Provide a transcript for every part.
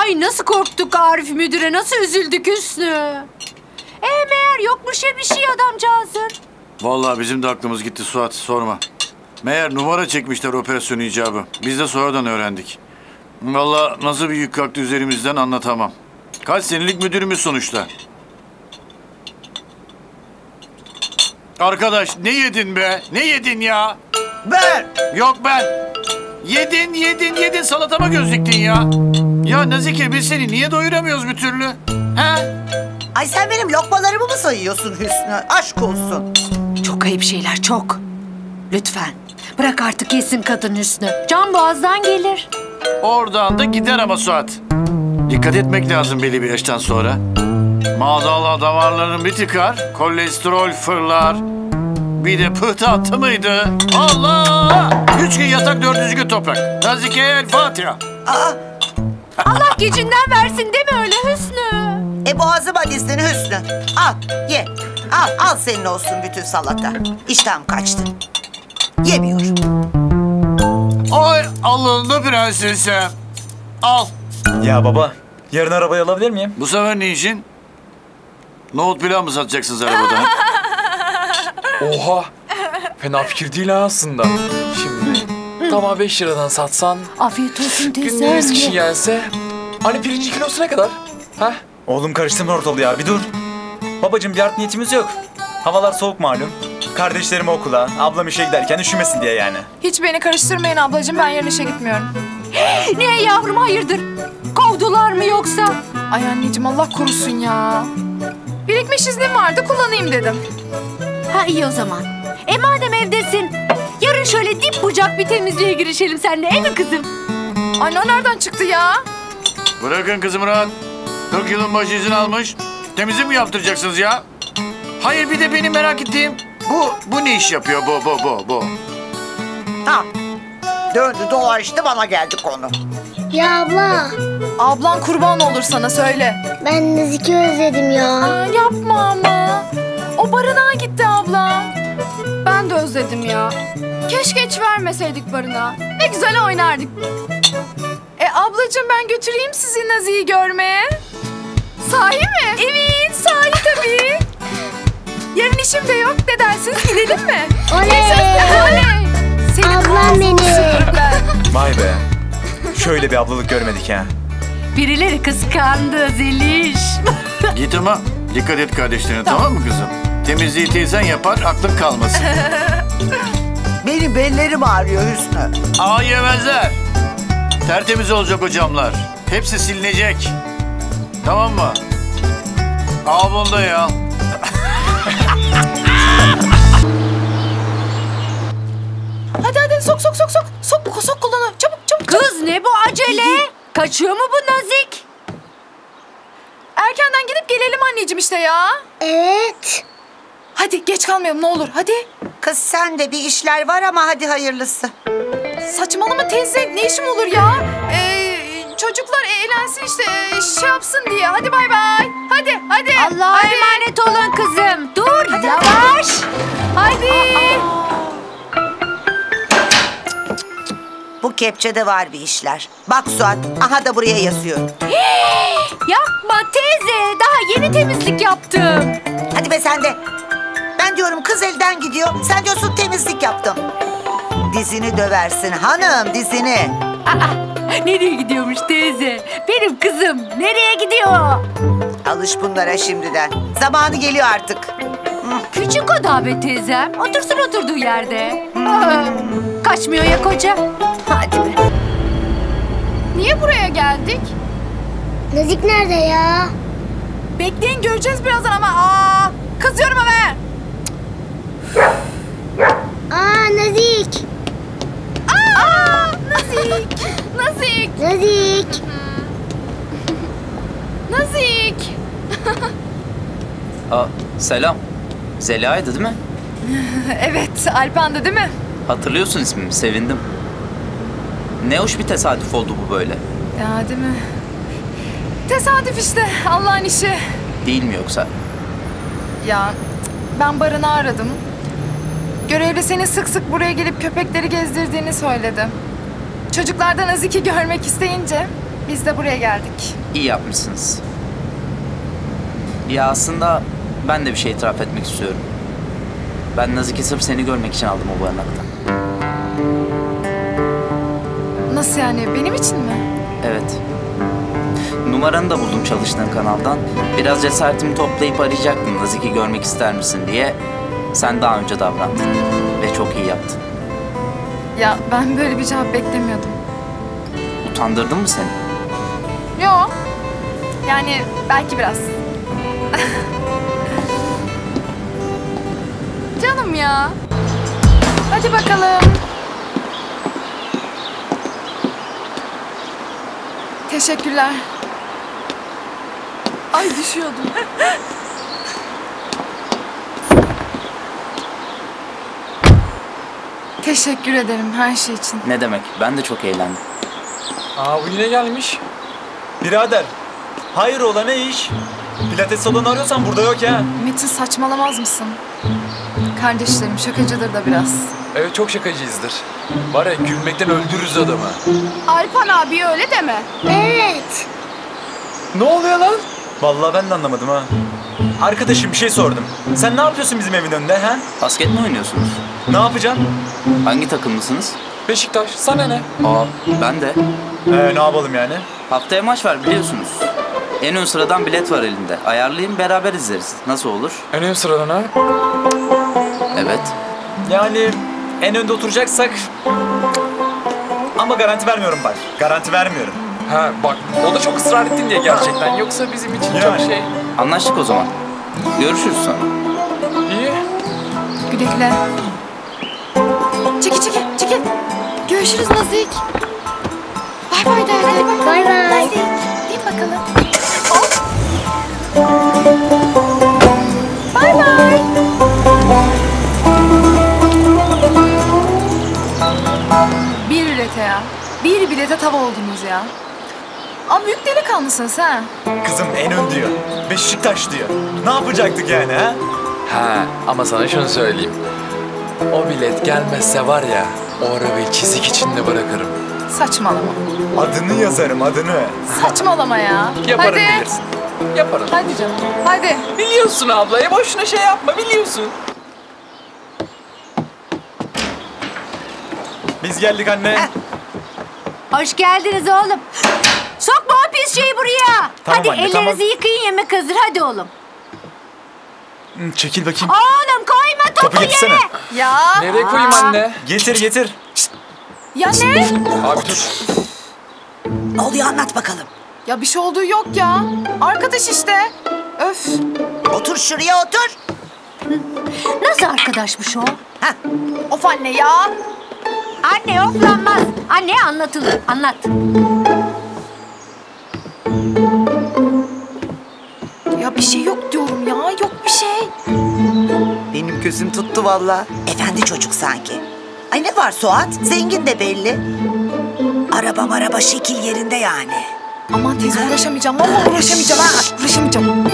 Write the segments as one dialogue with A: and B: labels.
A: Ay nasıl korktuk Arif müdüre, nasıl üzüldük Hüsnü. Meğer yokmuş ya bir şey adamcağızın.
B: Vallahi bizim de aklımız gitti Suat, sorma. Meğer numara çekmişler operasyon icabı. Biz de sonradan öğrendik. Vallahi nasıl bir yük kalktı üzerimizden anlatamam. Kaç senelik müdürümüz sonuçta. Arkadaş ne yedin be? Ne yedin ya?
C: Ben!
B: Yok ben. Yedin salatama göz diktin ya. Ya Nazike biz seni niye doyuramıyoruz bir türlü? He?
C: Ay sen benim lokmalarımı mı sayıyorsun Hüsnü? Aşk olsun.
A: Çok ayıp şeyler, çok. Lütfen bırak artık yesin kadın Hüsnü. Can boğazdan gelir.
B: Oradan da gider ama Suat. Dikkat etmek lazım belli bir yaştan sonra. Maazallah damarların bir tıkar, kolesterol fırlar. Bir de pıhtı attı mıydı? Allah! 3 gün yatak, 4. gün toprak. Nazike'ye el Fatiha.
C: Aa,
A: Allah gecinden versin deme öyle Hüsnü.
C: boğazıma dizdin Hüsnü. Al, ye. Al senin olsun bütün salata. İştahım kaçtı. Yemiyorum.
B: Ay alındı prensesem. Al.
D: Ya baba, yarın arabayı alabilir miyim?
B: Bu sefer ne işin? Nohut pilav mı satacaksınız arabada?
E: Oha! Fena fikir değil ha aslında. Şimdi tabağı 5 liradan satsan,
A: Afiyet olsun
E: günde
A: teyzem.
E: 100 kişi gelse, hani pirincin kilosu ne kadar? Ha?
D: Oğlum karıştırma ortalığı ya, bir dur. Babacığım bir art niyetimiz yok. Havalar soğuk malum. Kardeşlerim okula, ablam işe giderken üşümesin diye yani.
F: Hiç beni karıştırmayın ablacığım, ben yarın işe gitmiyorum.
A: Niye yavrum, hayırdır? Kovdular mı yoksa?
F: Ay anneciğim Allah korusun ya. Birikmiş iznim vardı, kullanayım dedim.
A: Ha iyi o zaman. Madem evdesin, yarın şöyle dip bucak bir temizliğe girişelim seninle, değil mi kızım?
F: Anne o nereden çıktı ya?
B: Bırakın kızım rahat. 40 yılın başı izin almış. Temizlik mi yaptıracaksınız ya? Hayır bir de benim merak ettiğim bu ne iş yapıyor bu?
C: Ha. Döndü dolaştı bana geldi konu.
G: Ya abla,
F: Ablan kurban olur sana, söyle.
G: ben Nazik'i özledim ya.
F: Aa, yapma ama. O barınağa gitti abla. Ben de özledim ya. Keşke hiç vermeseydik barınağa. Ne güzel oynardık. Ablacığım ben götüreyim sizi Nazik'i görmeye. Sahi mi? Evet, sahi tabii. Yarın işim de yok. Ne dersiniz? Gidelim mi?
G: Oley!
F: Oley! Senin
G: Ablam
F: ağzını
G: benim.
F: süpürürler.
D: Vay be. Şöyle bir ablalık görmedik ha.
A: Birileri kıskandı Zeliş.
B: Git ama dikkat et kardeşlerine tamam mı kızım? Temizliği teyzen yapar aklın kalmasın.
C: Benim bellerim ağrıyor Hüsnü.
B: Yemezler. Tertemiz olacak o camlar. Hepsi silinecek. Tamam mı? Al bunu da ya.
F: Hadi sok. Sok kullanı. Çabuk.
A: Kız ne bu acele? Kaçıyor mu bu Nazik?
F: Erkenden gidip gelelim anneciğim işte ya.
G: Evet.
F: Hadi geç kalmayalım ne olur hadi.
C: Kız sen de bir işler var ama hadi hayırlısı.
F: Saçmalama teyze, ne işim olur ya? Çocuklar eğlensin işte, şey yapsın diye. Hadi bay bay. Hadi.
A: Allah'a emanet olun kızım. Dur yavaş.
F: Hadi.
C: Bu kepçede var bir işler. Bak Suat, aha da buraya yazıyor.
A: Yapma teyze. Daha yeni temizlik yaptım.
C: Hadi be sen de. Ben diyorum kız elden gidiyor. Sen diyorsun temizlik yaptım. Dizini döversin hanım, dizini.
A: Nereye gidiyormuş teyze? Benim kızım nereye gidiyor?
C: Alış bunlara şimdiden. Zamanı geliyor artık.
A: Küçük o da be teyzem. Otursun oturduğu yerde. Kaçmıyor ya koca. Hadi be.
F: Niye buraya geldik?
G: Nazik nerede ya?
F: Bekleyin göreceğiz birazdan ama. Kızıyorum ama.
G: Nazik.
F: Nazik.
H: Selam. Zeliha'ydı değil mi?
F: Evet, Alpan'dı değil mi?
H: Hatırlıyorsun ismimi, sevindim. Ne hoş bir tesadüf oldu bu böyle.
F: Ya değil mi? Tesadüf işte, Allah'ın işi.
H: Değil mi yoksa?
F: Ya ben barınağı aradım. Görevli seni sık sık buraya gelip köpekleri gezdirdiğini söyledi. Çocuklardan Nazik'i görmek isteyince Biz de buraya geldik.
H: İyi yapmışsınız. Ya aslında ben de bir şey itiraf etmek istiyorum. Ben Nazik'i sırf seni görmek için aldım o barınaktan.
F: Nasıl yani? Benim için mi?
H: Evet. Numaranı da buldum çalıştığın kanaldan. Biraz cesaretimi toplayıp arayacaktım Nazik'i görmek ister misin diye. Sen daha önce davrandın ve çok iyi yaptın.
F: Ya ben böyle bir cevap beklemiyordum.
H: Utandırdın mı seni?
F: Yo. Yani belki biraz. Canım ya. Hadi bakalım. Teşekkürler. Ay düşüyordum. Teşekkür ederim her şey için.
H: Ne demek? Ben de çok eğlendim.
E: Aa bu yine gelmiş.
D: Birader, hayır ola ne iş? Pilates salonu arıyorsan burada yok ya.
F: Metin saçmalamaz mısın? Kardeşlerim şakacıdır da biraz.
E: Evet çok şakacıyızdır. Var ya gülmekten öldürürüz adamı.
F: Alpan abi öyle deme.
G: Evet.
E: Ne oluyor lan?
D: Vallahi ben de anlamadım ha. Arkadaşım bir şey sordum. Sen ne yapıyorsun bizim evin önünde ha?
H: Basket mi oynuyorsunuz?
D: Ne yapacaksın?
H: Hangi takımlısınız?
E: Beşiktaş sana ne?
H: Aa ben de.
D: Ne yapalım yani?
H: Haftaya maç var biliyorsunuz. En ön sıradan bilet var elinde. Ayarlayayım beraber izleriz. Nasıl olur?
E: En ön sıradan ha?
H: Evet.
D: Yani en önde oturacaksak... Ama garanti vermiyorum bak. Garanti vermiyorum.
E: Ha bak o da çok ısrar ettin diye gerçekten. Yoksa bizim için çok
D: Yani.
E: şey.
H: Anlaştık o zaman. Görüşürüz sonra.
E: İyi.
F: Güle güle. Çekil çekil çekil. Görüşürüz Nazik. Bay bay de hadi.
G: Bay bay.
F: Nazik. İn bakalım. Bay bay. Bir bilete ya. Bir bilete tav oldunuz ya. Ama büyük delikanlısınız ha.
D: Kızım en ön diyor. Beşiktaş diyor. Ne yapacaktık yani ha?
E: Ha ama sana şunu söyleyeyim. O bilet gelmezse var ya o arabayı çizik içinde bırakırım.
F: Saçmalama.
D: Adını yazarım adını.
F: Saçmalama ya.
E: Yaparım
F: Hadi.
E: bilirsin. Yaparım.
F: Hadi canım. Hadi.
E: Biliyorsun abla ya boşuna şey yapma biliyorsun.
D: Biz geldik anne.
A: Hoş geldiniz oğlum. Sokma o pis şeyi buraya.
D: Tamam
A: hadi
D: anne,
A: ellerinizi
D: tamam.
A: yıkayın, yemek hazır. Hadi oğlum.
D: Çekil bakayım.
A: Oğlum koyma topu
D: Topu getirsene.
A: yere.
F: Ya.
E: Nereye koyayım anne?
D: Getir getir.
F: Ya ne?
E: Abi dur.
C: Ne oluyor anlat bakalım.
F: Ya bir şey olduğu yok ya. Arkadaş işte. Öf.
C: Otur şuraya otur.
A: Nasıl arkadaşmış o?
F: Of anne ya.
A: Anne oflanmaz. Anneye anlatılır. Anlat.
F: Ya bir şey yok diyorum ya. Yok bir şey.
C: Benim gözüm tuttu vallahi. Efendi çocuk sanki. Ay ne var Suat? Zengin de belli. Araba şekil yerinde yani.
F: Aman teyze uğraşamayacağım. Vallahi uğraşamayacağım ha. Uğraşamayacağım.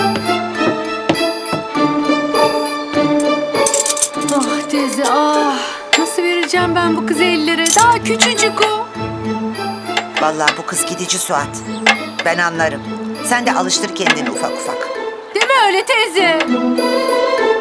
A: Ah teyze ah. Nasıl vereceğim ben bu kızı ellere? Daha küçücük o.
C: Vallahi bu kız gidici Suat. Ben anlarım. Sen de alıştır kendini ufak ufak.
A: Değil mi öyle teyze?